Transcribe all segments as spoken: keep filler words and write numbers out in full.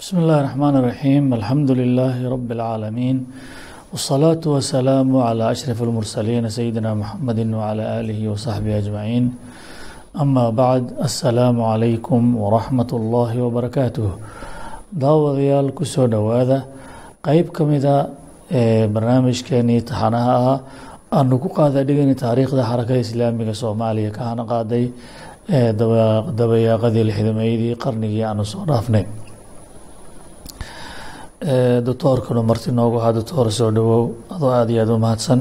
بسم الله الرحمن الرحيم الحمد لله رب العالمين والصلاة والسلام على أشرف المرسلين سيدنا محمد وعلى آله وصحبه أجمعين أما بعد السلام عليكم ورحمة الله وبركاته داوديال كسو دوادا قيب كمدا برنامج كاني تحناها أنو قادا دغني تاريخ دا حركة إسلامية سوماليا كان قادي دبيا قدي الحدميدي قرنيي أنو سو dhaafnay doctoorkuna marti noogu ahaa doctor soo dhawow adoo aada iyo aada u mahadsan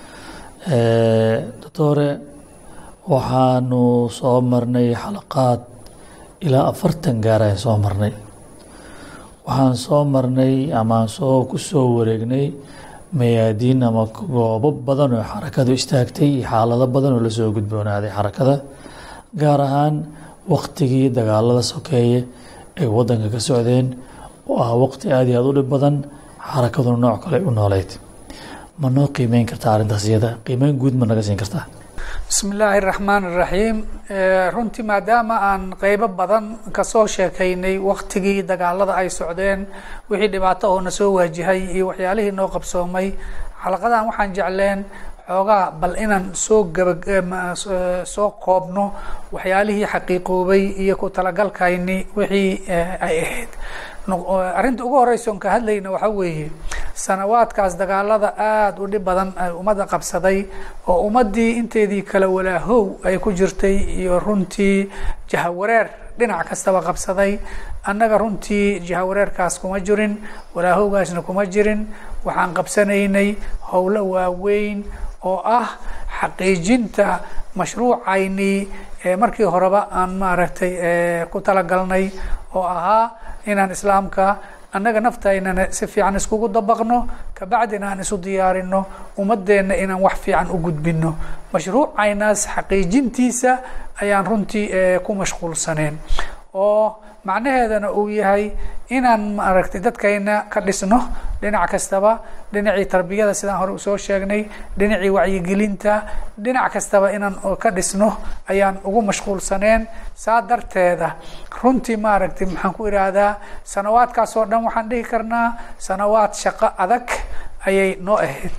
doctore waxaanu soo marnay xalaqaad ilaa afartan gaar ayaan soo marnay waxaan soo marnay amaan soo ku soo wareegnay mayaadiin ama goobo badan oo xarakadu istaagtay iyo xaalado badan oo lasoo gudboonaaday xarakada gaar ahaan waqtigii dagaalada sokeeye ay waddanka ka socdeen oo ah waqti aad iyo aad u dhib badan xarakaduna nooc kale u nooleyd ma noo qiimeyn kartaa arrintaas iyada qiimeyn guud ma naga siin kartaa bismi illaahi raxmaan iraxiim runtii maadaama aan qeybo badan kasoo sheekaynay waqtigii dagaalada ay socdeen wixii dhibaato oo na soo waajihay iyo waxyaalihii noo qabsoomay xalaqadan waxaan jecleen xoogaa bal inaan soo gaba soo koobno waxyaalihii xaqiiqoobay iyo ku talagalkayni wixii ay ahayd arrinta ugu horeysa on ka hadlayna waxaa weeye sanawaadkaas dagaalada aada u dhib badan ay ummadda qabsaday oo ummaddii inteedii kale walaahow ay ku jirtay iyo runtii jahawareer dhinac kastaba qabsaday annaga runtii jahawareerkaas kuma jirin walaahowgaasna kuma jirin waxaan qabsanaynay howlo waaweyn oo ah xaqiijinta mashruucaynii markii horeba aan maaragtay ku talagalnay oo ahaa inaan islaamka annaga naftaynana si fiican iskugu dabaqno kabacdina aan isu diyaarino ummadeenna inaan wax fiican u gudbino mashruucaynaas xaqiijintiisa ayaan runtii ku mashquulsaneen oo macnaheedana uu yahay inaan maaragtay dadkayna ka dhisno dhinac kastaba dhinacii tarbiyada sidaan hore usoo sheegnay dhinacii wacyigelinta dhinac kastaba inaan ka dhisno ayaan ugu mashquulsaneen saa darteeda runtii maaragtay maxaan ku ihahdaa sanawaadkaas oo dhan waxaan dhihi karnaa sanawaad shaqo adag ayay noo ahayd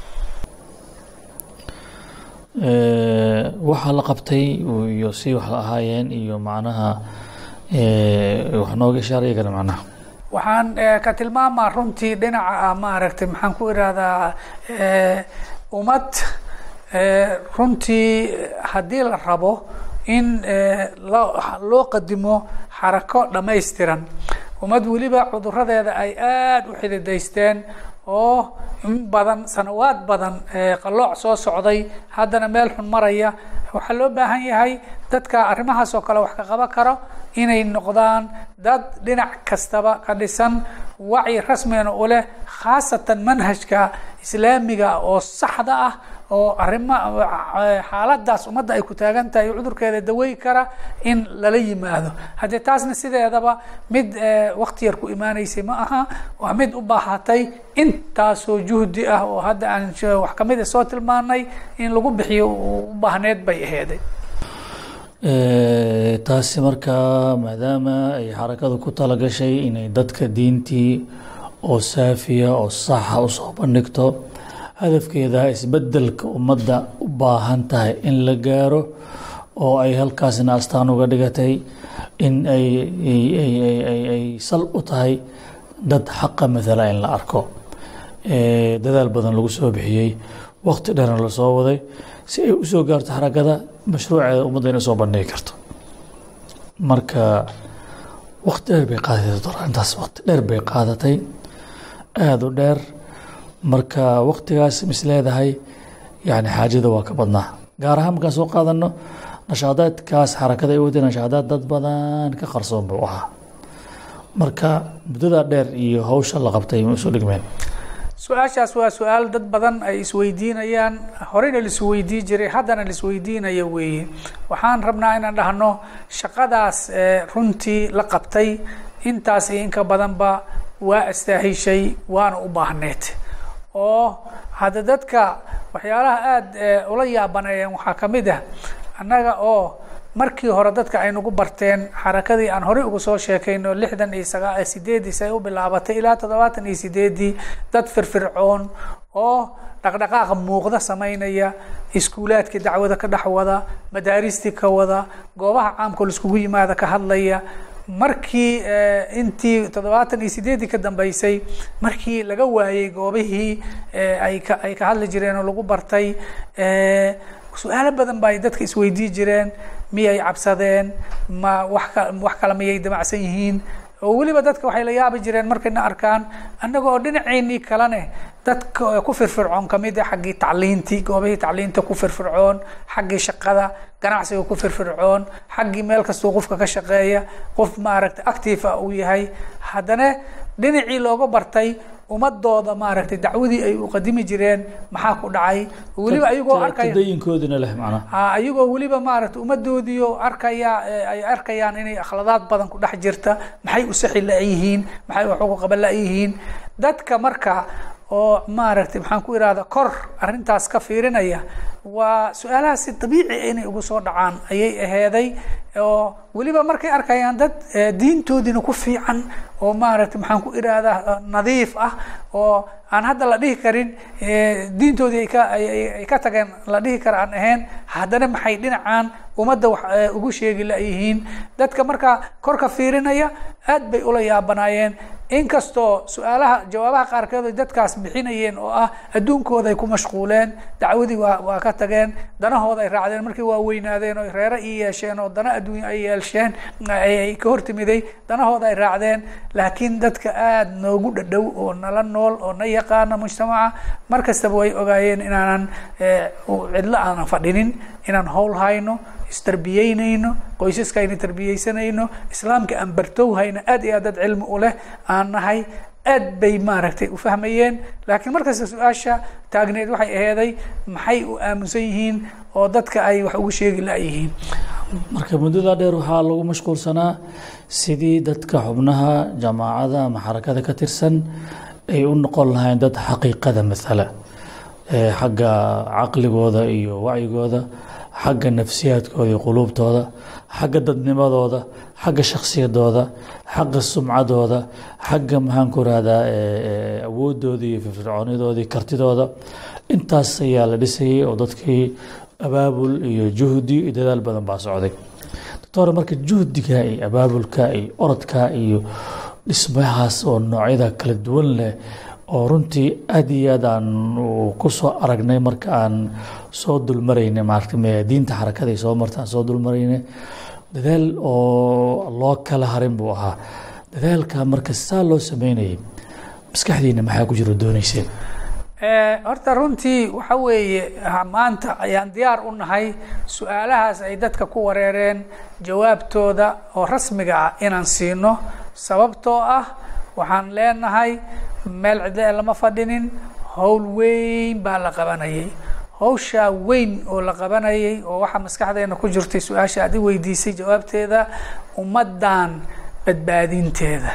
waxaa la qabtay iyo si wax la ahaayeen iyo macnaha wax nooga ishaaraya kara macnaha waxaan ka tilmaamaa runtii dhinaca maaragtay maxaan ku ihahdaa ummad runtii haddii la rabo in loo qadimo xarako dhammaystiran ummad weliba cuduradeeda ay aada u xididaysteen oo in badan sanawaad badan qalooc soo socday haddana meel xun maraya waxaa loo baahan yahay dadka arrimahaas oo kale wax ka qaban karo inay noqdaan dad dhinac kastaba ka dhisan wacyi rasmigana u leh khaasatan manhajka islaamiga oo saxda ah oo arrima xaaladaas ummadda ay ku taagan tahay cudurkeeda dawey kara in lala yimaado haddee taasna sideedaba mid waqti yar ku imaanaysay ma aha waa mid u baahatay intaasoo juhdi ah oo hadda aan wax kamida soo tilmaanay in lagu bixiyo u baahneed bay aheeday taasi markaa maadaama ay xarakadu ku talagashay inay dadka diintii oo saafiya oo saxa usoo bandhigto hadafkeeda isbedelka ummadda u baahan tahay in la gaaro oo ay halkaasna astaan uga dhigatay in ay ay sal u tahay dad xaqa mathala in la arko dadaal badan lagu soo bixiyey waqti dheerna lasoo waday si ay usoo gaarto xarakada mashruuceeda ummadda inay soo bandhigi karto marka waqti dheer bay qaadatay intaas waqti dheer bay qaadatay aada u dheer marka waqtigaas mis leedahay yani xaajada waa ka badnaa gaar ahaan markaan soo qaadano nashaadaadkaas xarakada ay waday nashaadaad dad badan ka qarsoon buu ahaa marka muddada dheer iyo hawsha la qabtay ma isu dhigmeen su-aashaas waa su-aal dad badan ay isweydiinayaan horeyna laisweydii jiray haddana laisweydiinaya weeye waxaan rabnaa inaan dhahno shaqadaas runtii la qabtay intaas iyo inka badanba waa astaahishay waana u baahneed oo hadda dadka waxyaalaha aada ula yaabanayeen waxaa kamid ah annaga oo markii hore dadka ay nagu barteen xarakadii aan horey ugu soo sheekayno lixdan iyo sagaal sideedii say u bilaabatay ilaa toddobaatan iyo sideedii dad firfircoon oo dhaqdhaqaaqa muuqda samaynaya iskuulaadka dacwada ka dhex wada madaaristii ka wada goobaha caamka laiskugu yimaada ka hadlaya markii intii toddobaatan iyo sideedii ka dambeysay markii laga waayay goobihii ay ka ay ka hadli jireen oo lagu bartay su-aalo badan ba ay dadka isweydii jireen miyay cabsadeen ma wax ka wax kale miyay damacsan yihiin oo weliba dadka waxay la yaabi jireen markayna arkaan annaga oo dhinaceennii kalene dadka ku firfircoon kamid ah xaggii tacliintii goobihii tacliinta ku firfircoon xaggii shaqada ganacsiga ku firfircoon xaggii meel kastoo qofka ka shaqeeya qof maaragtay active ah uu yahay haddana dhinacii looga bartay ummadooda maaragtay dacwadii ay u qadimi jireen maxaa ku dhacay weliba ayagoo arkaya tadayinkoodina leh macnaha ha ayagoo weliba maaragtay ummadoodiyo arkaya ay arkayaan inay akhladaad badan ku dhex jirta maxay u saxi la yihiin maxay wax ugu qaban la yihiin dadka marka oo maaragtay maxaan ku iraahdaa kor arrintaas ka fiirinaya waa su-aalaha si dabiici inay ugu soo dhacaan ayay aheeday oo weliba markay arkayaan dad diintoodina ku fiican oo maaragtay maxaan ku iraahdaa nadiif ah oo aan hadda la dhihi karin diintoodii ay ka ay ka tageen la dhihi kara aan ahayn haddana maxay dhinacaan ummadda wax ugu sheegi la yihiin dadka markaa korka fiirinaya aad bay ula yaabanaayeen inkastoo su-aalaha jawaabaha qaarkood ay dadkaas bixinayeen oo ah adduunkooda ay ku mashquuleen dacwadii waa waa ka tageen danahooda ay raacdeen markii waa weynaadeen oo reero i yeesheen oo dana adduunya ay yeesheen ay ka hortimiday danahooda ay raacdeen laakiin dadka aada noogu dhadhow oo nala nool oo na yaqaana mujtamaca mar kastaba way ogaayeen inaanan cidlo aanan fadhinin inaan howl hayno istarbiyeynayno qoysaska ayna tarbiyeysanayno islaamka aan bartowhayna aad iyo aad dad cilmi u leh aan nahay aad bay maaragtay u fahmayeen laakiin markasta su-aasha taagneed waxay aheeday maxay u aaminsan yihiin oo dadka ay wax ugu sheegi la-yihiin marka muddada dheer waxaa lagu mashquulsanaa sidii dadka xubnaha jamaacada ama xarakada ka tirsan ay u noqon lahayn dad xaqiiqada mathala xagga caqligooda iyo wacyigooda xagga nafsiyaadkooda iyo quluubtooda xagga dadnimadooda xagga shaksiyadooda xagga sumcadooda xagga maxaan ku rahdaa awoodooda iyo firfircoonidooda iyo kartidooda intaas ayaa la dhisayay oo dadkii abaabul iyo juhdi iyo dadaal badan baa socday doctor marka juhdiga iyo abaabulka iyo orodka iyo dhismahaas oo noocyada kala duwan leh oo runtii aad iyo aad aan ku soo aragnay marka aan soo dulmaraynay maaragtay diinta xarakada ay soo marta aan soo dulmaraynay dadaal oo loo kala harin buu ahaa dadaalka marka saa loo sameynayay maskaxdiina maxaa ku jiro doonayseen horta runtii waxa weeye maanta ayaan diyaar u nahay su-aalahaas ay dadka ku wareereen jawaabtooda oo rasmiga ah inaan siino sababtoo ah waxaan leenahay meel cidle lama fadhinin howl weyn baa la qabanayay hawshaa weyn oo la qabanayay oo waxaa maskaxdeena ku jirtay su-aasha aad i weydiisay jawaabteeda ummaddan badbaadinteeda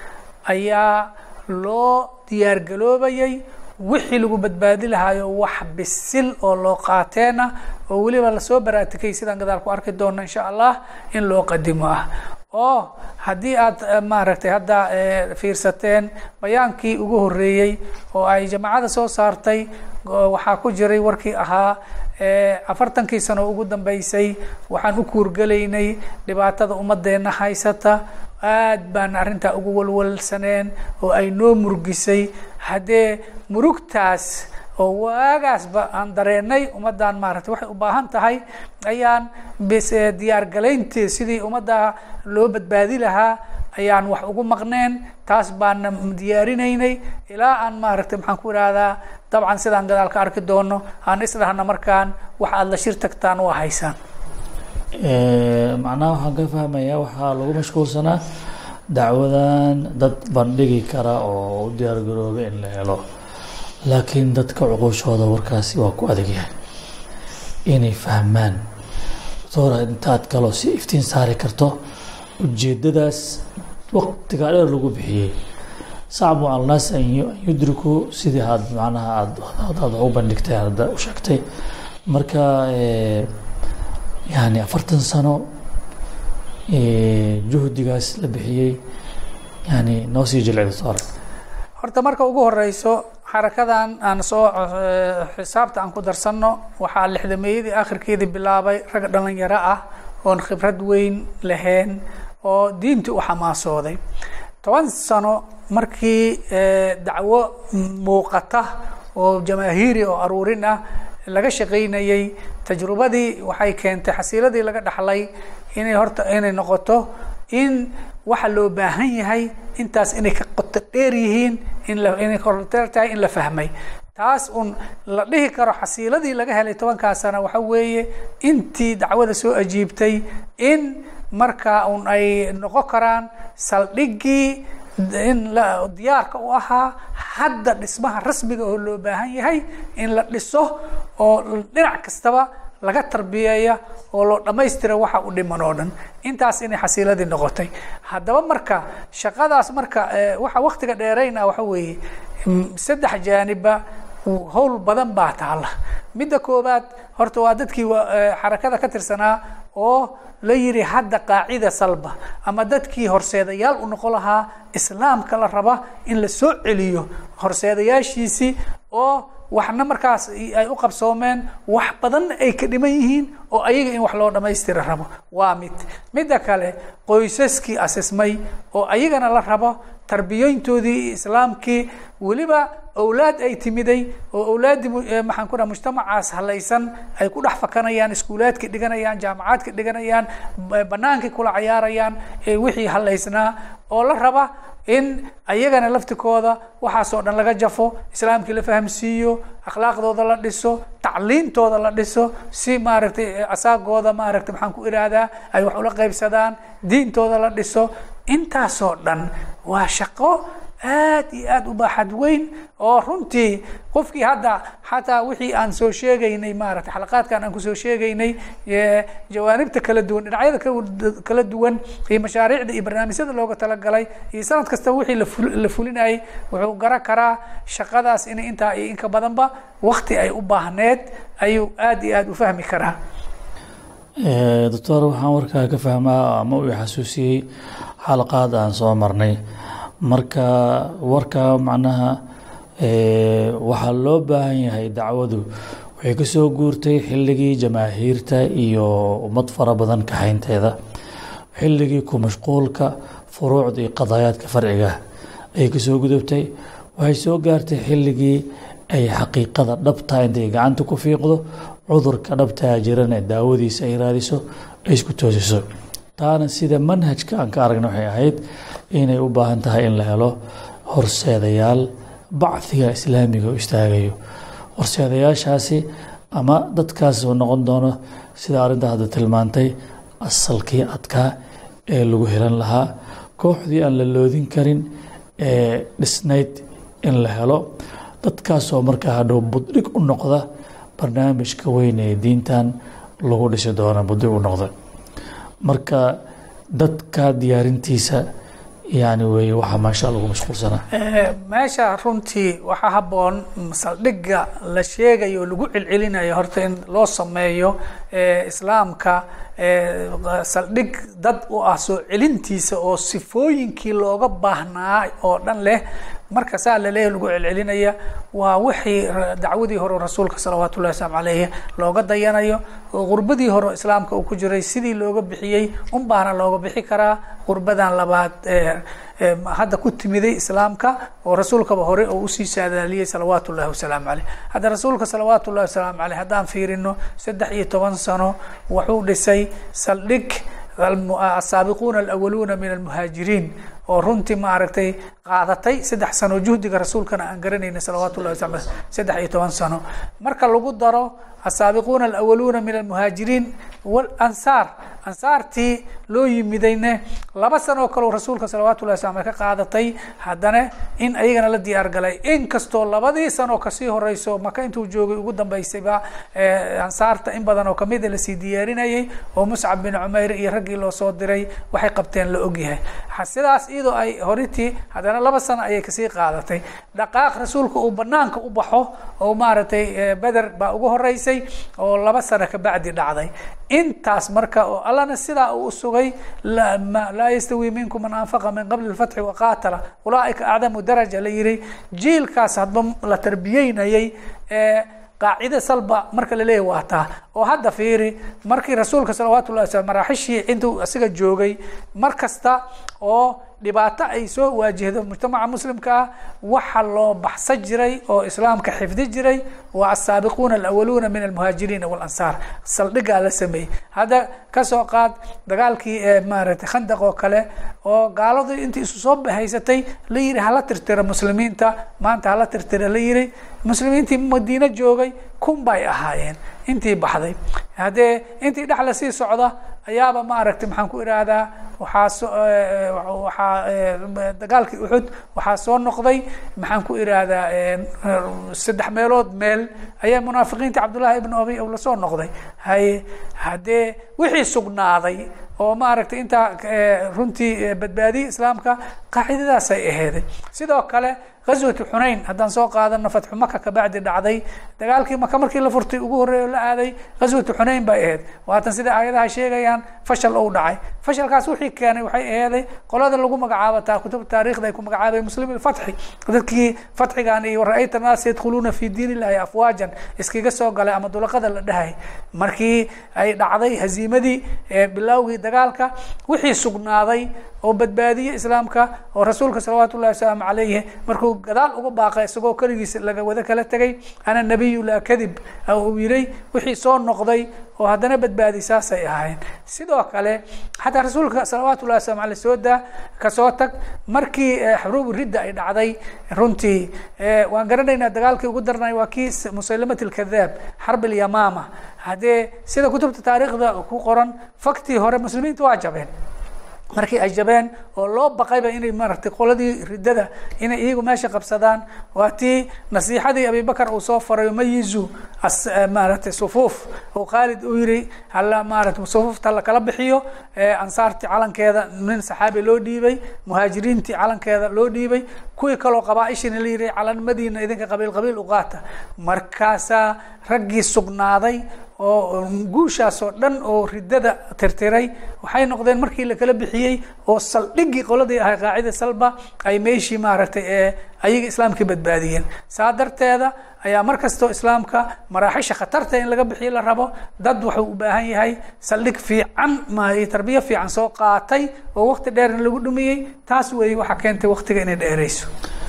ayaa loo diyaar galoobayay wixii lagu badbaadi lahaayo wax bisil oo loo qaateena oo weliba lasoo baraatikay sidaan gadaal ku arki doono insha allah in loo qadimo ah oo haddii aad maaragtay hadda fiirsateen bayaankii ugu horeeyey oo ay jamaacada soo saartay waxaa ku jiray warkii ahaa afartankii sano ugu dambeysay waxaan u kuurgelaynay dhibaatada ummadeena haysata aad baan arrintaa ugu walwalsaneen oo ay noo murgisay haddee murugtaas oo waagaasba aan dareenay ummaddan maaragtay waxay u baahan tahay ayaan bis diyaar galayntii sidii ummadda loo badbaadi lahaa ayaan wax ugu maqneen taas baan diyaarinaynay ilaa aan maaragtay maxaan ku ihahdaa dabcan sidaan gadaal ka arki doono aan isdhahna markaan wax aada la shir tagtaan waa haysaan macnaha waxaan ka fahmayaa waxaa lagu mashquulsanaa dacwadan dad bandhigi kara oo u diyaar garooba in la helo laakiin dadka cuquushooda warkaasi waa ku adag yahay inay fahmaan doctora intaad kaloo si iftiin saari karto ujeedadaas waqtigaa dheer lagu bixiyey sacbu alnaas an yudriku sidii aad macnaha aad aad u bandhigtay hadda u sheegtay marka يعني afartan sano juhdigaas la bixiyey yani noo sii jilcida sore horta marka ugu horeyso xarakadan aan soo xisaabta aan ku darsano waxaa lixdameeyadii aakhirkeedii bilaabay rag dhalinyaro ah oon khibrad weyn lahayn oo diinta u xamaasooday toban sano markii dacwo muuqata oo jamaahiiri oo aruurin ah laga shaqeynayay tajrubadii waxay keentay xasiiladii laga dhaxlay inay horta inay noqoto in waxa loo baahan yahay intaas inay ka qoto dheer yihiin in la inay korteer tahay in la fahmay taas un la dhihi karo xasiiladii laga helay tobankaa sano waxa weeye intii dacwada soo ajiibtay in markaa un ay noqon karaan saldhigii in la diyaarka u ahaa hadda dhismaha rasmiga oo loo baahan yahay in la dhiso oo dhinac kastaba laga tarbiyeeya oo loo dhamaystira waxa u dhiman oo dhan intaas inay xasiiladii noqotay haddaba marka shaqadaas marka waxa waqtiga dheerayna waxa weeye saddex jaaniba hawl badan baa taala midda koobaad horta waa dadkii xarakada ka tirsanaa oo la yiri hadda qaacida salba ama dadkii horseedayaal u noqon lahaa islaamka la raba in la soo celiyo horseedayaashiisii oo waxna markaas ay u qabsoomeen wax badan ay ka dhiman yihiin oo ayaga in wax loo dhamaystira rabo waa mid midda kale qoysaskii asismay oo ayagana la rabo tarbiyeyntoodii islaamkii waliba awlaad ay timiday oo awlaadi maxaan ku dhahay mujtamacaas halaysan ay ku dhex fakanayaan iskuulaadka dhiganayaan jaamacaadka dhiganayaan banaanka kula ciyaarayaan ee wixii halaysnaa oo la raba in ayagana laftikooda waxaasoo dhan laga jafo islaamkii la fahamsiiyo akhlaaqdooda la dhiso tacliintooda la dhiso si maaragtay asaagooda maaragtay maxaan ku iraahdaa ay wax ula qaybsadaan diintooda la dhiso intaasoo dhan waa shaqo aad iyo aad u baaxad weyn oo runtii qofkii hadda xataa wixii aan soo sheegaynay maaragtay xalaqaadkan aan ku soo sheegaynay jawaanibta kala duwan dhinacyada kala duwan iyo mashaariicda iyo barnaamijyada looga talagalay iyo sanad kasta wixii la fulinayay wuxuu garan karaa shaqadaas in intaa iyo inka badanba waqti ay u baahneed ayuu aad iyo aad u fahmi karaa doctor waxaan warkaa ka fahmaa ama uu xasuusiyey xalaqaad aan soo marnay marka warka macnaha waxaa loo baahan yahay dacwadu waxay ka soo guurtay xilligii jamaahiirta iyo ummad fara badan kaxaynteeda xilligii ku mashquulka furuucda iyo qadaayaadka farciga ayay ka soo gudubtay waxay soo gaartay xilligii ay xaqiiqada dhabtaa intay gacanta ku fiiqdo cudurka dhabtaa jiran ee daawadiisa ay raadiso ay isku toosiso taana sida manhajka aan ka aragna waxay ahayd inay u baahan tahay in la helo horseedayaal bacdiga islaamiga u istaagayo horseedayaashaasi ama dadkaas oo noqon doono sida arrinta hadda tilmaantay asalkii adkaa ee lagu helan lahaa kooxdii aan la loodin karin ee dhisnayd in la helo dadkaasoo markaa hadhow buddhig u noqda barnaamijka weyn ee diintan lagu dhisi doono buddhig u noqda marka dadka diyaarintiisa yani wey waxaa maasha lagu mashquulsanaa meesha runtii waxaa habboon saldhigga la sheegayo lagu celcelinayo horta in loo sameeyo islaamka saldhig dad u ah soo celintiisa oo sifooyinkii looga baahnaa oo dhan leh marka saa laleeyahay lagu celcelinaya waa wixii dacwadii hore rasuulka salawaatu ullahi wasalaamu calayhi looga dayanayo oo qurbadii hore islaamka uu ku jiray sidii looga bixiyey un baana looga bixi karaa qurbadan labaad hadda ku timiday islaamka oo rasuulkaba hore oo usii saadaaliyey salawaatu ullahi wasalaamu caleyh hadda rasuulka salawaatu ullahi wasalaamu caleyh haddaan fiirino saddex iyo toban sano wuxuu dhisay saldhig السابقون الأولون من المهاجرين ورنتي ما عرفتي قاعدتي سدح سنة جهدك رسول كان أنقرني صلوات الله وسلامه سدح يتوان سنة مركا لو قدروا السابقون الأولون من المهاجرين والأنصار أنصارتي لو يمدينه لما سنة وكلو رسولك صلوات الله وسلامه قاعدتي حدنا إن أيجنا لدي أرجلي إن كستول لبدي سنة كسيه الرئيس ما كنتوا جوجي قدام بيسبع أنصارت إن بدنا وكميد لسيديارين أيه ومصعب بن عمير يرجع له صدري وحي قبتين لأجيه حسداس إيده أي هريتي هذا لما سنة أيه كسيه قاعدتي دقائق رسولك وبنانك وبحه ومارتي بدر بأجوه الرئيس dambeysay oo laba sano ka bacdi dhacday. intaas marka oo allana sidaa uu sugay laa yastawi minkum man anfaqa min qabli alfathi waqaatala ulaaika acdamu daraja la yiri jiilkaas hadba la tarbiyeynayay ee qaacida salba marka la leeyahay waa taa oo hadda fiiri markii rasuulka salawaatu ullaahi wasallam maraaxishii intuu asiga joogay markasta oo dhibaato ay soo waajahdo mujtamaca muslimka waxa loo baxsan jiray oo islaamka xifdi jiray waa as-saabiquuna al-awwaluuna min al-muhaajiriin wal-ansaar saldhiga la sameeyay hada ka soo qaad dagaalkii ee maaragtay khandaq oo kale oo gaaladu intii isu soo bahaysatay la yiri hala tirtira muslimiinta maanta hala tirtira la yiri muslimiintii Madiina joogay kun bay ahaayeen intii baxday hadee intii dhaxla sii socda ayaaba ma aragtay maxaan ku iraahdaa waxaa waxaa dagaalkii Uhud waxaa soo noqday maxaan ku iraahdaa saddex meelood meel ayaa munaafiqiinta Cabdullah ibn Ubay oo la soo noqday hay hadee wixii sugnaaday oo ma aragtay inta runtii badbaadi islaamka qaacidadaas ay aheeday sidoo kale غزوة حنين هذا سوق هذا فتح مكة كبعد دعدي دقالك مكة مركي لفرتي وجوه لا هذه غزوة حنين بأهد وهتنسد عيدها شيء يعني فشل أو دعي فشل كاسوحي كان وحي هذا قال هذا اللي قوم مقعابة كتب التاريخ ده يكون مقعابة مسلم الفتحي ذكي فتحي يعني ورأيت الناس يدخلون في دين الله أفواجا اسكي قصوا قال أما دول قدر ده مركي أي دعدي هزيمة دي بالله دقالك وحي سقنا ذي oo badbaadiye islaamka oo rasuulka sallallahu alayhi wasallam alayhi markuu gadaal uga baaqay isagoo kaligiis laga wada kala tagay ana nabiyyu la kadib oo wiilay wixii soo noqday oo hadana badbaadisaas ay ahaayeen sidoo kale hatta rasuulka sallallahu alayhi wasallam alayhi sooda ka soo tag markii xuruub ridda ay dhacday runtii waan garanaynaa dagaalkii ugu darnay waa kii musaylimat al-kadhab harb al-yamama hadee sida kutubta taariikhda ku qoran fakti hore muslimiintu waa jabeen markii ay jabeen oo loo baqayba inay maartay qoladii ridada inay iyagu meesha qabsadaan waatii nasiixadii Abi Bakar uu soo faray mayizu maartay sufuuf oo Khalid uu yiri halla maartay sufuufta la kala bixiyo ansaarti calankeeda min saxaabi loo dhiibay muhaajiriinti calankeeda loo dhiibay kuwii kale qabaa'ishin la yiri calan Madiina idinka qabiil qabiil u qaata markaasa raggii sugnaaday oo guushaas oo dhan oo ridada tirtiray waxay noqdeen markii la kala bixiyay oo saldhigi qoladii ah qaacida salba ay meeshii maaragtay ee ayaga islaamka badbaadiyeen saadarteeda ayaa markasto islaamka maraaxisha khatarta in laga bixiyo la rabo dad wuxuu u baahan yahay saldhig fiican ma tarbiya fiican soo qaatay oo waqti dheer lagu dhumiyay taas way waxa keentay waqtiga inay dheerayso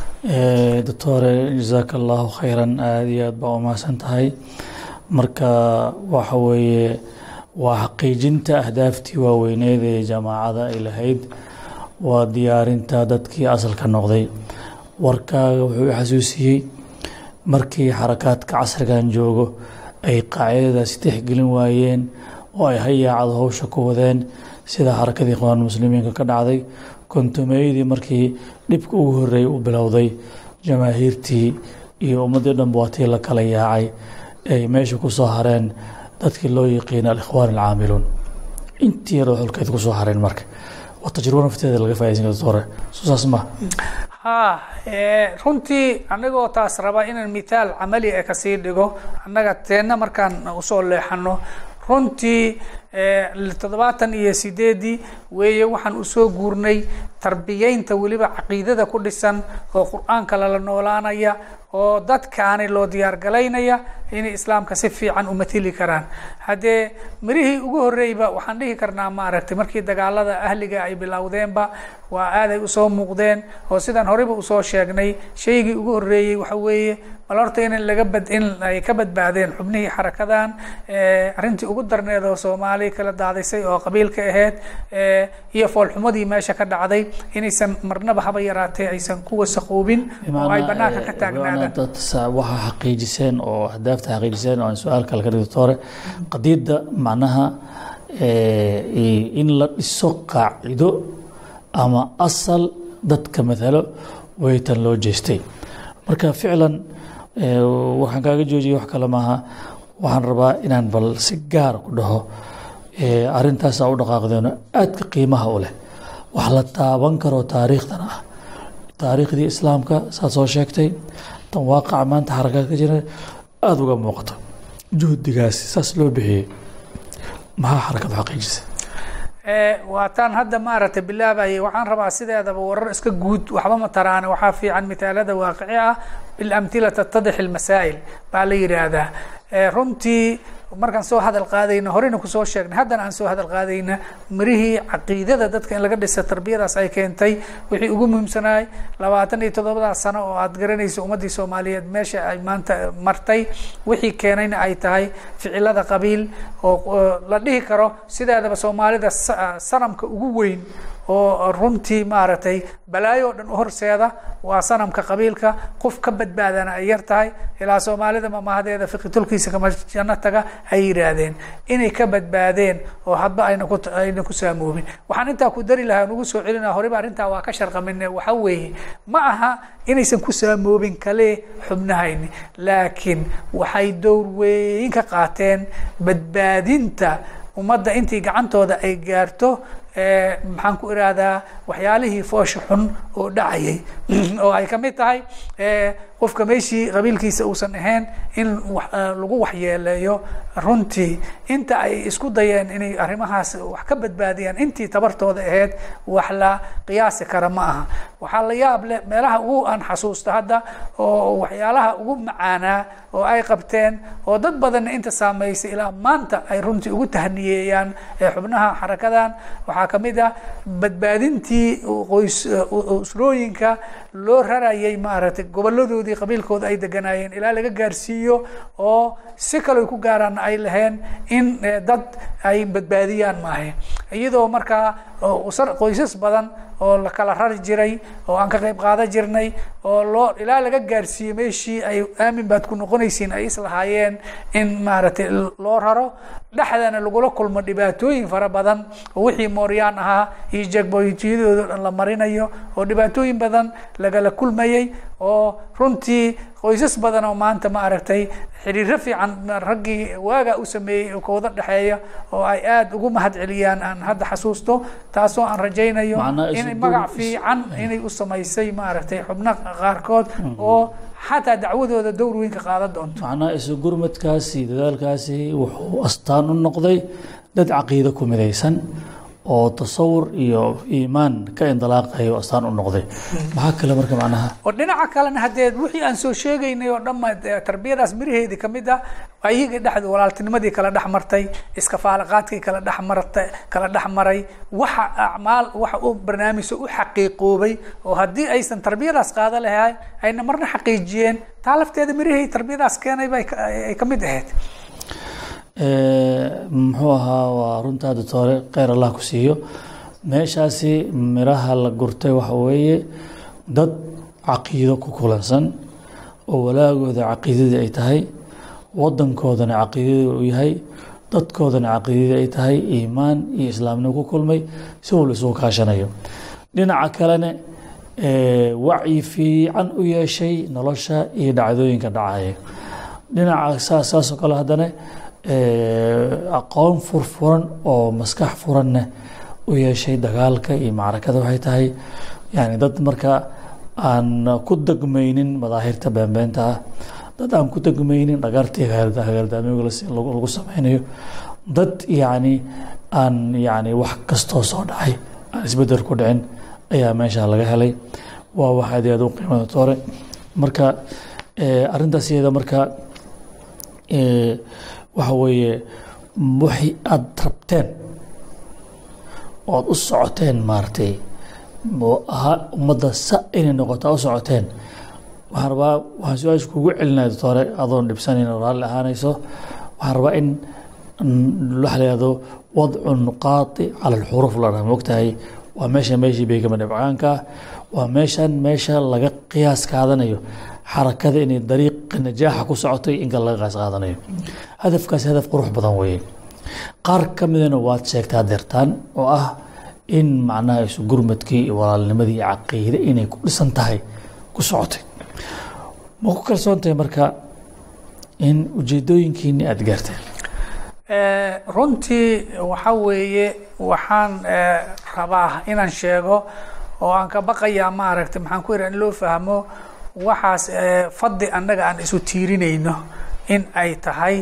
ee doctor jazakallahu khairan aad iyo aad baa u mahadsantahay marka waxa weeye waa xaqiijinta ahdaaftii waaweyneed ee jamaacada ay lahayd waa diyaarinta dadkii asalka noqday warkaaga wuxuu xasuusiyey markii xarakaadka casrigan joogo ay qaacidadaasi tixgelin waayeen oo ay hayaacad hawsha ku wadeen sida xarakadii ikhwaan muslimiinka ka dhacday kontumeeyadii markii dhibka ugu horreeyay u bilowday jamaahiirtii iyo ummaddii dhan waatii la kala yaacay ay meesha ku soo hareen dadkii loo yaqiin al-ikhwaan al-aamiluun intii yar xulkeed ku soo hareen marka waa tajrubo nafteeda laga faa'iideysan karo hore suusaas ma ha ee runtii anagoo taas raba inaan misaal amali ah ka sii dhigo anaga teena markaan u soo leexano runtii ee toddobaatan iyo sideed weeye waxaan u soo guurnay tarbiyeynta waliba aqeedada ku dhisan oo quraanka la noolaanaya oo dadkaani loo diyaar galaynaya in islaamka si fiican u matili karaan hadee marihii ugu horeeyba waxaan dhihi karnaa ma aragtay markii dagaalada ahliga ay bilowdeenba waa aad ay u soo muuqdeen oo sidaan horeba u soo sheegnay sheegii ugu horeeyay waxa weeye balorta in laga bad in ay ka badbaadeen xubnihii xarakadan ee arintii ugu darneed oo Soomaali kala daadisay oo qabiilka ahayd ee iyo foolxumadii meesha ka dhacday inaysan marnaba haba yaraatay aysan ku wasaqoobin oo ay banaanka ka taagnaadaan waxa xaqiijiseen oo ahdaafta xaqiijiseen oo su'aal kale ka dhigtore qadiida macnaha ee in la dhiso qaacido ama asal dadka madalo waytan loo jeestay marka ficlan waxaan kaaga joojiyay wax kale maaha waxaan rabaa inaan bal si gaar ku dhaho ee arintaas u dhaqaaqdeeno aad ka qiimaha u leh wax la taaban karo taariikhdan ah taariikhdii islaamka saad soo sheegtay tan waaqac maanta xarakaad ka jira aad uga muuqato juhdigaasi saas loo bixiyey maxaa xarakadu xaqiijisay waa taan hadda maaragtay bilaabayay waxaan rabaa sideedaba warar iska guud waxba ma taraane waxaa fiican mitaalada waaqici ah bilamthila tattadix almasaa'il baa la yidhaahdaa runtii markaan soo hadal qaadayna horeyna kusoo sheegnay haddana aan soo hadal qaadayna marihii caqiidada dadka in laga dhisa tarbiyadaas ay keentay wixii ugu muhiimsanaay labaatan iyo toddobadaas sano oo aad garanayso ummaddii soomaaliyeed meesha ay maanta martay wixii keenayna ay tahay ficilada qabiil oo la dhihi karo sideedaba soomaalida sanamka ugu weyn oo runtii maaragtay balaayo o dhan u horseeda waa sanamka qabiilka qof ka badbaadana ay yar tahay ilaa soomaalida mamahadeeda fiqitulkiisa kama janno taga ay yidhaahdeen inay ka badbaadeen oo hadba ayna ku ayna ku saamoobin waxaan intaa ku dari lahaa nugu soo celinaa horeba arrintaa waa ka sharqamine waxa weeye ma aha inaysan ku saamoobin kale xubnahayni laakiin waxay dowr weyn ka qaateen badbaadinta ummadda intii gacantooda ay gaarto maxaan ku irahdaa waxyaalihii foosha xun oo dhacayay oo ay kamid tahay qofka meeshii qabiilkiisa uusan ahayn in lagu waxyeeleeyo runtii inta ay isku dayeen inay arrimahaas wax ka badbaadiyaan intii tabartooda ahayd wax la qiyaasi kara ma aha waxaa la yaab leh meelaha ugu aan xasuusta hadda oo waxyaalaha ugu macaanaa oo ay qabteen oo dad badanna inta saameysay ilaa maanta ay runtii ugu tahniyeeyaan xubnaha xarakadan waxaa kamid ah badbaadintii qoys usrooyinka loo rarayay maaragtay goboladoodii qabiilkooda ay deganaayeen ilaa laga gaarsiiyo oo si kale ku gaaraan ay laheen in dad ay badbaadiyaan maahe iyadoo markaa qoysas badan oo la kala rari jiray oo aan ka qayb qaadan jirnay oo loo ilaa laga gaarsiiyo meeshii ay aamin baad ku noqonaysiin ay islahaayeen in maaragtay loo raro dhexdana lagula kulmo dhibaatooyin fara badan oo wixii mooryaan ahaa iyo jeegboytiyadooda dhan la marinayo oo dhibaatooyin badan lagala kulmayay oo runtii qoysas badan oo maanta ma aragtay xiriiro fiican raggii waaga u sameeyey oo kooda dhexeeya oo ay aada ugu mahad celiyaan aan hadda xasuusto taasoo aan rajaynayo inay magac fiican inay u samaysay maaragtay xubno qaarkood oo xataa dacwadooda dowr weyn ka qaadan doonto macnaha isu gurmadkaasi dadaalkaasi wuxuu astaan u noqday dad caqiido ku midaysan oo tasawur iyo iimaan ka indilaaqayo astaan u noqday maxaa kale marka macnaha oo dhinaca kalena haddee wixii aan soo sheegaynay oo dhamma tarbiyadaas miraheedii kamid ah ayaga dhexda walaaltinimadii kala dhex martay iskafaalaqaadkii kala dhex martay kala dhex maray waxa acmaal waxa uu barnaamijka u xaqiiqoobay oo haddii aysan tarbiyadaas qaada lahayn ayna marna xaqiijiyeen taa lafteeda mirahii tarbiyadaas keenay bay ay kamid ahayd muxuu ahaa waa runtaa doctore kheyr allah ku siiyo meeshaasi miraha la gurtay waxa weeye dad caqiido ku kulansan oo walaagooda caqiidadii ay tahay wadankoodana caqiidadii uu yahay dadkoodana caqiidadii ay tahay iimaan iyo islaamnimo ku kulmay si walba isugu kaashanayo dhinaca kalena wacyi fiican u yeeshay nolosha iyo dhacdooyinka dhacaya dhinaca saasoo kale haddana aqoon furfuran oo maskax furanna u yeeshay dagaalka iyo macrakada waxay tahay yani dad marka aan ku degmaynin madaahirta beenbeenta ah dad aan ku degmaynin dhagartii hagardaamiyga lagu sameynayo dad yani aan yani wax kastoo soo dhacay aan isbedel ku dhicin ayaa meesha laga helay waa wax aad iyo aad u qiimada toore marka arrintaas iyada marka waxa weeye wixii aada rabteen ood u socoteen maaragtay oo ahaa ummadda sa inay noqoto a u socoteen waxaan rabaa waxaan su-aasha kugu celinaya doctore adoon dhibsanayn oo raalli ahaanayso waxaan rabaa in waxa la yihahdo wadcu nuqaati cala alxuruf la dhaha moogtahay waa meesha meeshii beegama dhibcaanka ah waa meeshan meesha laga qiyaas qaadanayo xarakada inay dariiqa najaaxa ku socotay in kale laga qiyaas qaadanayo hadafkaasi hadaf qurux badan weeye qaar ka midana waad sheegtaa deertaan oo ah in macnaha isu gurmadkii iyo walaalnimadii iyo caqiide inay ku dhisan tahay ku socotay ma ku kalsoon tahay marka in ujeedooyinkiini aada gaarteen runtii waxa weeye waxaan rabaa inaan sheego oo aan ka baqayaa maaragtay maxaan ku yidhaha in loo fahmo waxaas fadli annaga aan isu tiirinayno in ay tahay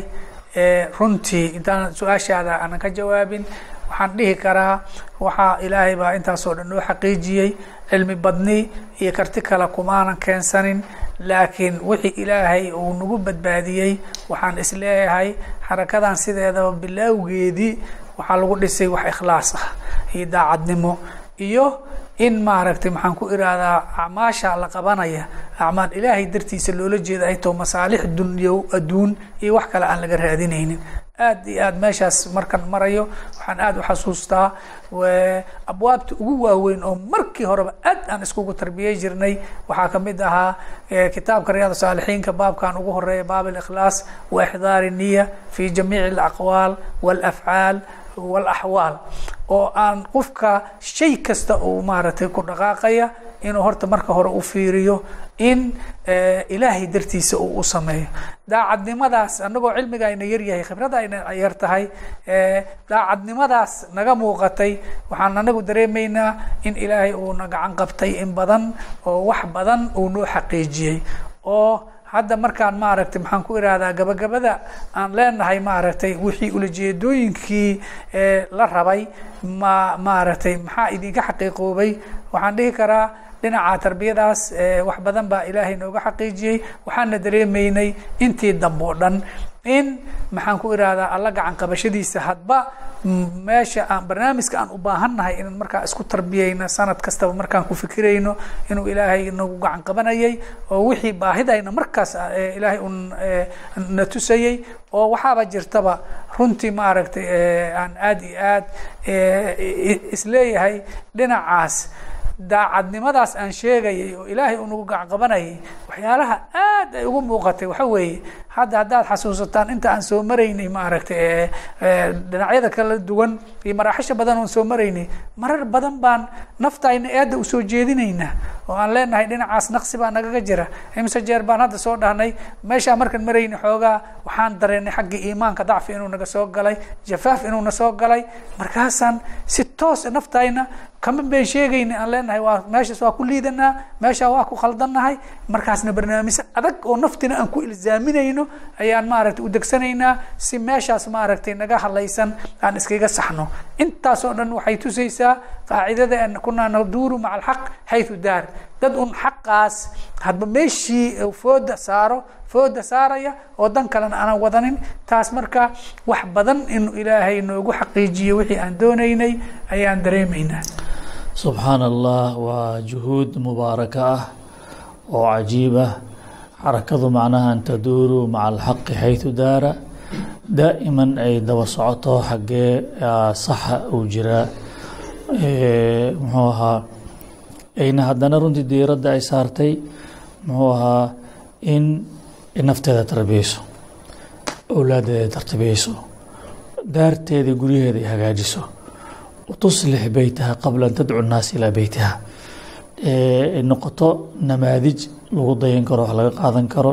runtii intaan su-aashaada aanan ka jawaabin waxaan dhihi karaa waxaa ilaahay baa intaasoo dhan noo xaqiijiyey cilmi badni iyo karti kale kumaanan keensanin laakiin wixii ilaahay uu nagu badbaadiyey waxaan isleeyahay xarakadan sideedaba bilaawgeedii waxaa lagu dhisay wax ikhlaas ah iyo daacadnimo iyo in maaragtay maxaan ku iraadaa acmaasha la qabanaya acmaal ilaahay dartiisa loola jeeda ay taho masaalix dunyo adduun iyo wax kale aan laga raadinaynin aad iyo aad meeshaas markan marayo waxaan aad u xasuustaa abwaabta ugu waaweyn oo markii horeba aad aan iskugu tarbiyey jirnay waxaa kamid ahaa kitaabka riyaad saalixiinka baabkan ugu horeeya baab اlikhlaas wa ixdaari niya fi jamiic اlaqwaal wاlafcaal wاlaxwaal oo aan qofka shay kasta uu maaragtay ku dhaqaaqaya inuu horta marka hore u fiiriyo in ilaahay dartiisa uu u sameeyo daacadnimadaas anagoo cilmiga ayna yar yahay khibrada ayna yar tahay daacadnimadaas naga muuqatay waxaan anagu dareemaynaa in ilaahay uuna gacan qabtay in badan oo wax badan uu noo xaqiijiyey oo hadda markaan maaragtay maxaan ku irahdaa gabagabada aan leenahay maaragtay wixii ulajeedooyinkii la rabay ma maaragtay maxaa idinka xaqiiqoobay waxaan dhihi karaa dhinaca tarbiyadaas wax badan baa ilaahay nooga xaqiijiyey waxaana dareemaynay intii dambe o dhan in maxaan ku irahdaa alla gacan qabashadiisa hadba meesha aan barnaamijka aan u baahannahay inaan markaa isku tarbiyeyno sanad kastaba markaan ku fikirayno inuu ilaahay nagu gacan qabanayay oo wixii baahidayna markaas ilaahay un na tusayey oo waxaaba jirtaba runtii maaragtay aan aad iyo aad isleeyahay dhinacaas daacadnimadaas aan sheegayay oo ilaahay uu nagu gacan qabanayay waxyaalaha aad ay ugu muuqatay waxa weeye hadda haddaad xasuusataan inta aan soo maraynay maaragtay dhinacyada kala duwan iyo maraaxisha badan oon soo maraynay marar badan baan naftayna eedda usoo jeedinaynaa oo aan leenahay dhinacaas naqsi baa nagaga jira imse jeer baan hadda soo dhahnay meeshaa markaan maraynay xoogaa waxaan dareennay xaggii iimaanka dacfi inuu naga soo galay jafaaf inuu na soo galay markaasaan si toos naftayna kama been sheegayna aan leenahay waa meeshaas waa ku liidanaa meeshaa waa ku khaldannahay markaasna barnaamij adag oo naftina aan ku ilzaaminayno ayaan maaragtay u degsanaynaa si meeshaas maaragtay naga hadlaysan aan iskaga saxno intaasoo dhan waxay tusaysaa qaacidada an kunaa naduuru maca alxaq xaytu daar dad un xaqaas hadba meeshii fooda saaro fooda saaraya oo dan kalena aanan wadanin taas marka wax badan inuu ilaahay noogu xaqiijiyo wixii aan doonaynay ayaan dareemaynaa subxaan allah waa juhuud mubaaraka ah oo cajiib ah xarakadu macnaha an taduuru maca alxaqi xaytu daara daa'iman ay daba socoto xaggee saxa uu jiraa muxuu ahaa ayna haddana runtii diiradda ay saartay muxuu ahaa in nafteeda tarbiyeyso awlaadeeda tartibiyeyso daarteeda guryaheeda ay hagaajiso tuslix beytaha qabla an tadcu nnaas ilaa beytiha noqoto namaadij lagu dayan karo wax laga qaadan karo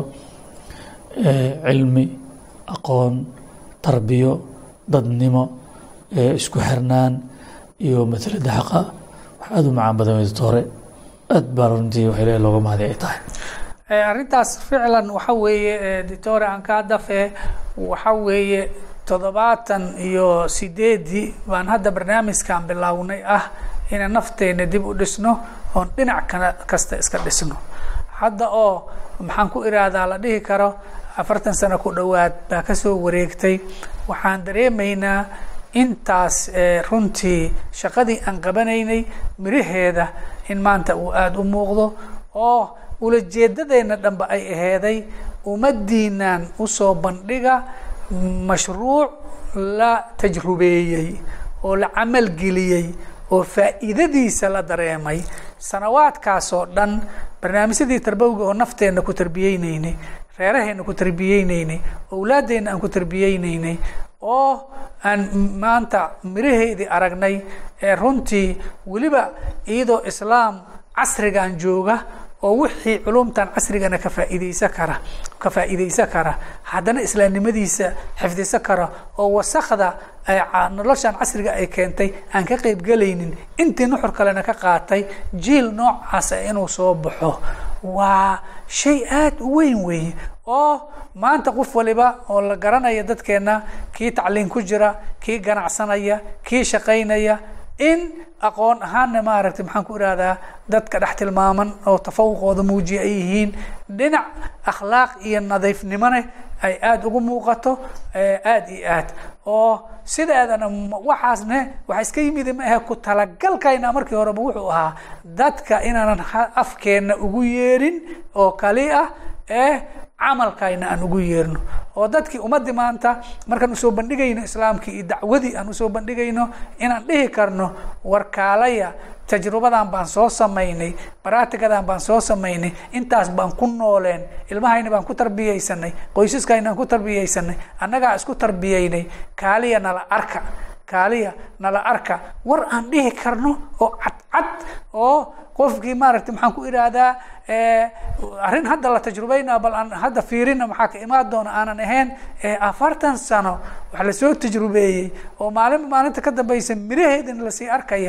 cilmi aqoon tarbiyo dadnimo isku xirnaan iyo matalada xaqa wax aada u macaan badan wey doctore aad baa runtii wax ilahi looga mahadi ay tahay arrintaas ficlan waxa weeye doctore aan kaa dafe waxa weeye toddobaatan iyo sideedii baan hadda barnaamijkan bilownay ah inaan nafteena dib u dhisno oon dhinac kana kasta iska dhisno hadda oo maxaan ku irahdaa la dhihi karo afartan sano ku dhowaad baa kasoo wareegtay waxaan dareemaynaa intaas runtii shaqadii aan qabanaynay miraheeda in maanta uu aada u muuqdo oo ulajeedadeena dhanba ay aheeday ummadiinaan usoo bandhiga mashruuc la tajrubeeyey oo la camal geliyey oo faa'iidadiisa la dareemay sanawaadkaasoo dhan barnaamijyadii tarbawga oo nafteena ku tarbiyeynaynay reeraheena ku tarbiyeynaynay awlaaddeena aan ku tarbiyeynaynay oo aan maanta miraheedii aragnay ee runtii weliba iyadoo islaam casrigan jooga oo wixii culumtan casrigana ka faa'iideysan kara ka faa'iideysan kara haddana islaamnimadiisa xifdisan kara oo wasakda noloshan casriga ay keentay aan ka qayb galaynin intii nuxur kalena ka qaatay jiil noocaas inuu soo baxo waa shay aada u weyn weeye oo maanta qof waliba oo la garanaya dadkeena kii tacliin ku jira kii ganacsanaya kii shaqaynaya in aqoon ahaanna maaragtay maxaan ku iraadaa dadka dhex tilmaaman oo tafawuqooda muujiya ay yihiin dhinac akhlaaq iyo nadiifnimone ay aada ugu muuqato aada iyo aad oo sideedana waxaasne waxa iska yimid ma aha ku talagalkayna markii horeba wuxuu ahaa dadka inaanan afkeena ugu yeerin oo kali ah ee camalkayna aan ugu yeerno oo dadkii ummadii maanta markaan usoo bandhigayno islaamkii iyo dacwadii aan usoo bandhigayno inaan dhihi karno warkaalaya tajrubadan baan soo samaynay baraatigadan baan soo samaynay intaas baan ku nooleen ilmahayna baan ku tarbiyaysanay qoysaskayna aan ku tarbiyaysanay annagaa isku tarbiyaynay kaaliya nala arka kaaliya nala arka war aan dhihi karno oo cadcad oo qofkii maaragtay maxaan ku iraadaa arrin hadda la tajrubayna bal aan hadda fiirina maxaa ka imaan doona aanan ahayn afartan sano wax la soo tajrubeeyey oo maalin maalinta ka dambaysa miraheedana lasii arkaya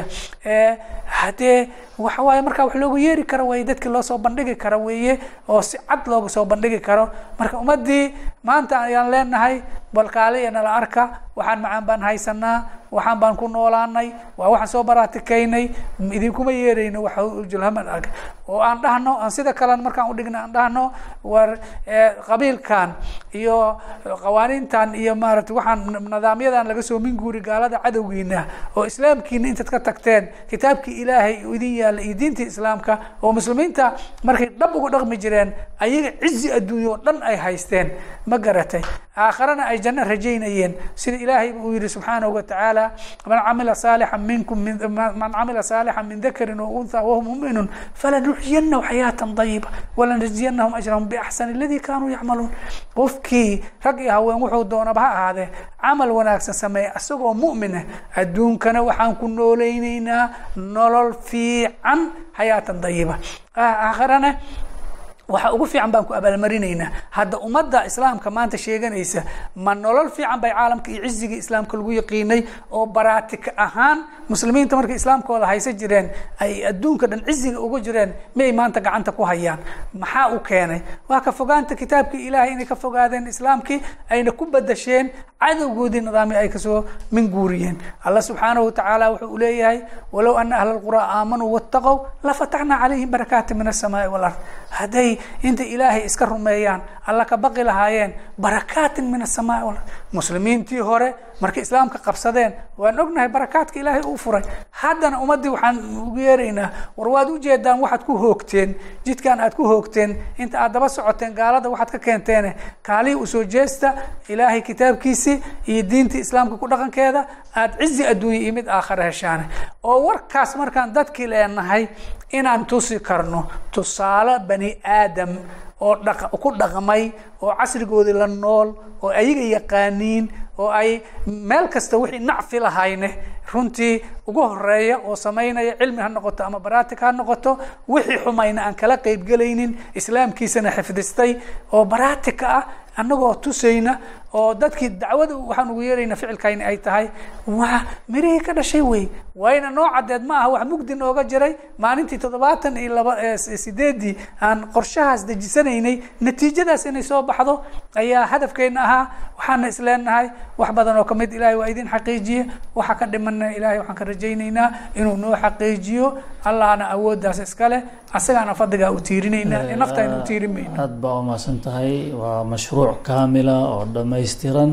haddee waxa waaye markaa wax loogu yeeri karo way dadkii loo soo bandhigi karo weeye oo si cad loogu soo bandhigi karo marka ummadii maanta ayaan leenahay bal kaaliya nala arka waxaan macaan baan haysanaa waxaan baan ku noolaanay waa waxaan soo baraatikaynay idinkuma yeerayno waxa julhaman arka oo aan dhahno aan sida kale markaan u dhigna aan dhahno war qabiilkan iyo qawaaniintan iyo maaragtay waxaan nidaamyadan laga soo minguuri gaalada cadowgiina oo islaamkiina intaad ka tagteen kitaabkii ilaahay idin yaalla iyo diintii islaamka oo muslimiinta markay dhab ugu dhaqmi jireen ayaga cizi adduunyo oo dhan ay haysteen ma garatay aakharana ay janno rajaynayeen sida ilaahay uu yidhi subxaanahu watacaala man camila saalixan minkum man camila saalixan min dakarin wa untha wahum mu'minun falanuxyiyannahum xayaatan dayiba walanajziyannahum ajrahum biaxsani alladii kaanuu yacmaluun qofkii rag iyo haween wuxuu doonaba ha ahaadee camal wanaagsan sameeya isagoo mu'mina adduunkana waxaan ku noolaynaynaa nolol fiican xayaatan dayiba aakharana waxa ugu fiican baan ku abaalmarinaynaa hadda ummadda islaamka maanta sheeganaysa ma nolol fiican bay caalamka iyo ciziga islaamka lagu yaqiinay oo baraatika ahaan muslimiinta markay islaamkooda haysa jireen ay adduunka dhan ciziga ugu jireen miyay maanta gacanta ku hayaan maxaa u keenay waa ka fogaanta kitaabkii ilaahay inay ka fogaadeen islaamkii ayna ku badasheen cadowgoodii nidaamii ay kasoo minguuriyeen allah subxaanahu watacaala wuxuu leeyahay walow ana ahla alquraa aamanuu wattaqow lafataxnaa calayhim barakaati min alsamaai walard hadday inta ilaahay iska rumeeyaan alla ka baqi lahaayeen barakaatin min alsamaai walard muslimiintii hore markay islaamka qabsadeen waan ognahay barakaadka ilaahay uu furay haddana ummaddii waxaan ugu yeeraynaa war waad u jeedaan waxaad ku hoogteen jidkan aad ku hoogteen inta aad daba socoteen gaalada waxaad ka keenteene kaalihii usoo jeesta ilaahay kitaabkiisii iyo diintii islaamka ku dhaqankeeda aad cizi adduunya iyo mid aakhare heshaane oo warkaas markaan dadkii leenahay inaan tusi karno tusaale bani aadam oo dhaq ku dhaqmay oo casrigoodii la nool oo ayaga yaqaaniin oo ay meel kasta wixii nacfi lahayne runtii ugu horeeya oo samaynaya cilmi ha noqoto ama baraatik ha noqoto wixii xumayna aan kala qaybgelaynin islaamkiisana xifdistay oo baraatika ah annagoo tusayna oo dadkii dacwada waxaan ugu yeerayna ficilkayni ay tahay waa mirihii ka dhashay wey wayna noo caddeed ma aha wax mugdi nooga jiray maalintii toddobaatan iyo laba sideedii aan qorshahaas dejisanaynay natiijadaas inay soo baxdo ayaa hadafkeena ahaa waxaana isleenahay wax badan oo kamid ilaahay waa idin xaqiijiye waxa ka dhimana ilaahay waxaan ka rajaynaynaa inuu noo xaqiijiyo allahna awooddaas iskale asagaana fadligaa u tiirinaynaa ee naftayna u tiirin mayna aad baa umahadsan tahay waa mashruuc kaamila oo dhammaystiran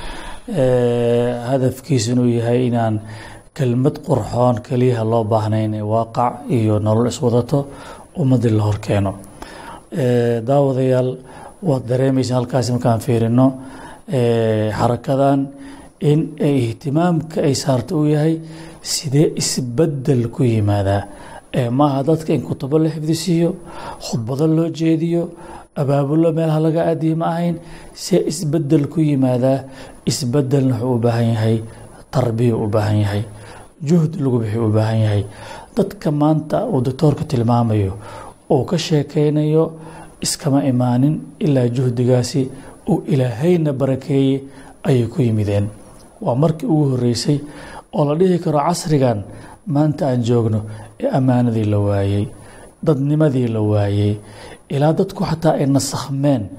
hadafkiisu inuu yahay inaan kelmad qurxoon keliyaha loo baahnayn ee waaqac iyo nolol iswadato ummadii la horkeeno daawadayaal waad dareemaysa halkaasi markaan fiirino xarakadan in ay ihtimaamka ay saarto uu yahay sidee isbedel ku yimaadaa maaha dadka in kutubo la xifdisiiyo khudbado loo jeediyo abaabulo meelaha laga aadiyo ma ahayn see isbedel ku yimaadaa isbedelna wuxuu u baahan yahay tarbiya u baahan yahay juhd lagu bixiyo u baahan yahay dadka maanta uu doctoorka tilmaamayo oo ka sheekeynayo iskama imaanin ilaa juhdigaasi uu ilaahayna barakeeyey ayay ku yimideen waa markii ugu horeysay oo la dhihi karo casrigan maanta aan joogno ee ammaanadii la waayey dadnimadii la waayey ilaa dadku xataa ay nasakhmeen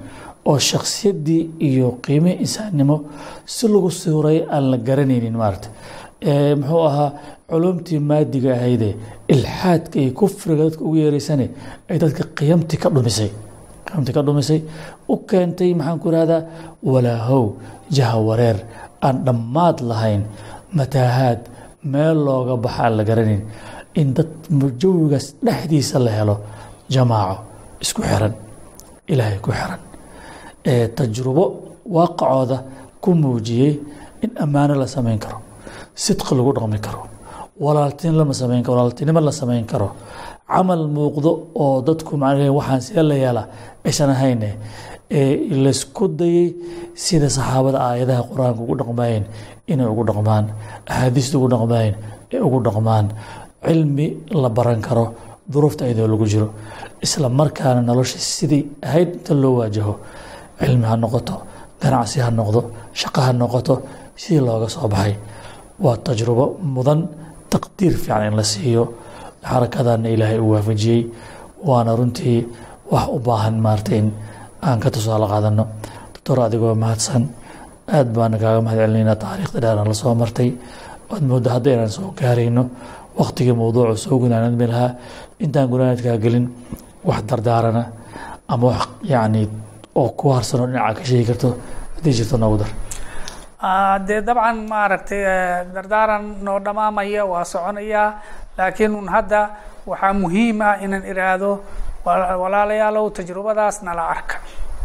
oo shakhsiyaddii iyo qiimihii insaannimo si lagu suuray aan la garanaynin maarata muxuu ahaa culumtii maadiga ahayde ilxaadka iyo kufriga dadka ugu yeeraysane ay dadka qiyamti ka dhumisay qiyamti ka dhumisay u keentay maxaan ku ihahdaa walaahow jaha wareer aan dhammaad lahayn mataahaad meel looga baxa aan la garanayn in dad jawigaas dhexdiisa la helo jamaaco isku xiran ilaahay ku xiran ee tajrubo waaqacooda ku muujiyey in ammaano la samayn karo sidqi lagu dhaqmi karo walaaltin lama samayn karo walaaltinimo la samayn karo camal muuqdo oo dadku macnaheed waxaan see la yeelaa aysan ahayne ee laysku dayey sida saxaabada aayadaha qur-aanka ugu dhaqmayeen inay ugu dhaqmaan axaadiista ugu dhaqmayeen ee ugu dhaqmaan cilmi la baran karo duruufta ayadoo lagu jiro isla markaana nolosha sidii ahayd inta loo waajaho cilmi ha noqoto ganacsi ha noqdo shaqo ha noqoto sidii looga soo baxay waa tajrubo mudan taqdiir fiican in la siiyo xarakadana ilaahay u waafajiyey waana runtii wax u baahan maarta in aan ka tusaale qaadano doctor adigoo mahadsan aad baana kaaga mahad celinaynaa taariikhda dheeraan la soo martay waad mooddo hadda inaan soo gaarayno waktigii mawduucu soo gunaanadmi lahaa intaan gunaanadkaa gelin wax dardaarana ama wax yacni oo ku harsanoo dhinaca ka sheegi karto haddii jirto noogu dar dee dabcan maaragtay dardaaran noo dhammaamaya waa soconayaa laakiin un hadda waxaa muhiim ah inaan iraahdo walaalayaalow tajrubadaas nala arka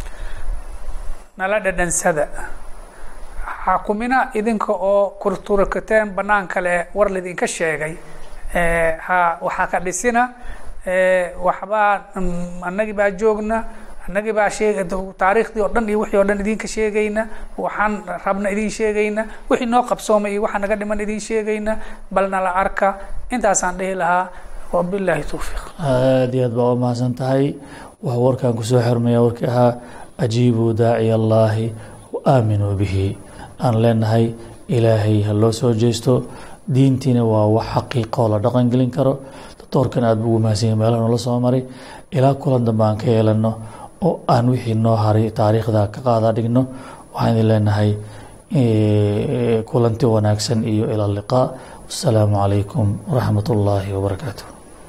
nala dhadhansada xakumina idinka oo kurturakateen banaan kale war laydinka sheegay ha waxaa ka dhisina waxbaa annagii baa joogna annagii baa sheeg taariikhdii oo dhan iyo wixii oo dhan idinka sheegayna waxaan rabna idin sheegayna wixii noo qabsoomay iyo waxa naga dhiman idin sheegayna bal nala arka intaasaan dhihi lahaa wabilaahi towfiiq aad iyo aad baa u mahadsan tahay waxa warkaan kusoo xirmaya warkii ahaa ajiibuu daaciya allaahi wa aaminuu bihi aan leenahay ilaahay ha loo soo jeesto diintiina waa wax xaqiiqoo la dhaqan gelin karo doctoorkan aad buu ugu mahadsan yahay meelaha noola soo maray ilaa kulan dambe aan ka yeelano oo aan wixii noo haray taariikhda ka qaada dhigno waxaan idin leenahay kulanti wanaagsan iyo ila liqaa wasalaamu calaykum waraxmat ullaahi wabarakaatuh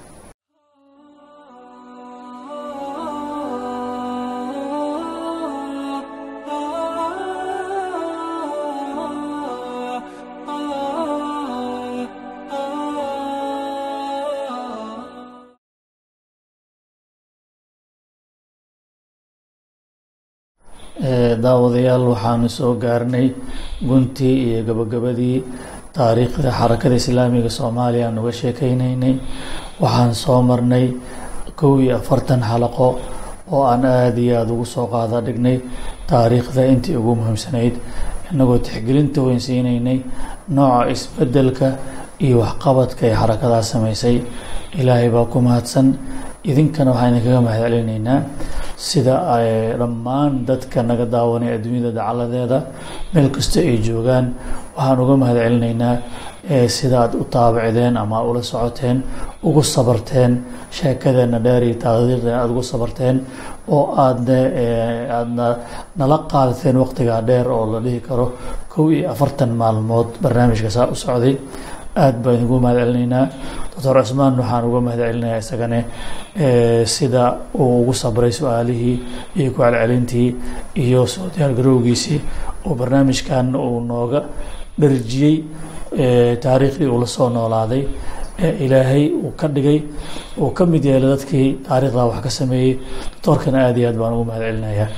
daawadayaal waxaanu soo gaarnay guntii iyo gabagabadii taariikhda xarakada islaamiga soomaaliya aan uga sheekeynaynay waxaan soo marnay kow iyo afartan xalaqo oo aan aada iyo aada ugu soo qaada dhignay taariikhda intii ugu muhiimsanayd inagoo tixgelinta weynsiinaynay nooca isbedelka iyo waxqabadka ay xarakadaas samaysay ilaahay baa ku mahadsan idinkana waxaan idinkaga mahad celinaynaa sida ay dhammaan dadka naga daawanay adduunyada dacaladeeda meel kasta ay joogaan waxaan uga mahad celinaynaa sida aad u taabacdeen ama ula socoteen ugu sabarteen sheekadeena dheer iyo taariikhdeena aada ugu sabarteen oo aadna aadna nala qaadateen waqtigaa dheer oo la dhihi karo kow iyo afartan maalmood barnaamijka saa u socday aad baan idinku mahad celinaynaa doctor cusmaan waxaan uga mahad celinayaa isagane sida uu ugu sabray su-aalihii iyo ku celcelintii iyo soo diyaar garowgiisii oo barnaamijkan uu nooga dharjiyey taariikhdii uu la soo noolaaday ilaahay uu ka dhigay uu ka mid yeelay dadkii taariikhda wax ka sameeyey doctorkana aad iyo aad baan ugu mahad celinayaa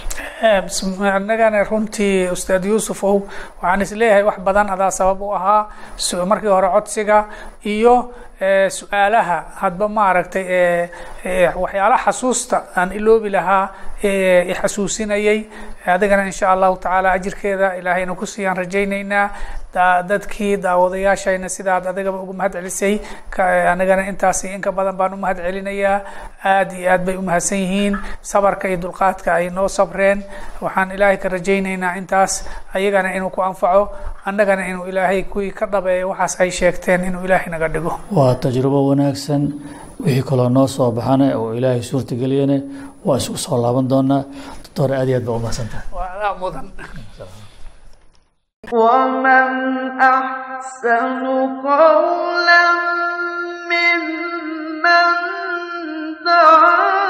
annagana runtii ustaad yuusufow waxaan isleeyahay wax badan adaa sabab u ahaa markii hore codsiga iyo su-aalaha hadba maaragtay waxyaala xasuusta aan iloobi lahaa ixasuusinayay adigana insha allahu tacaala ajirkeeda ilaahayna ku siiyaan rajaynaynaa dadkii daawadayaashayna sidaad adigaba ugu mahad celisay anagana intaas inka badan baan u mahad celinayaa aad iyo aad bay u mahadsan yihiin sabarka iyo dulqaadka ay noo sabreen waxaan ilaahay ka rajaynaynaa intaas ayagana inuu ku anfaco annagana inuu ilaahay kuwii ka dhabeeyo waxaas ay sheegteen inuu ilaahay naga dhigo waa tajrubo wanaagsan wixii kaloo noo soo baxana oo ilaahay suurtageliyane waa isugu soo laaban doonaa doctor aad iyo aad baa u mahadsantahay waa adaa mudan ومن أحسن قولا ممن دعا